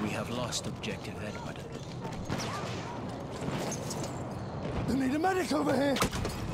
We have lost objective Edward. They need a medic over here!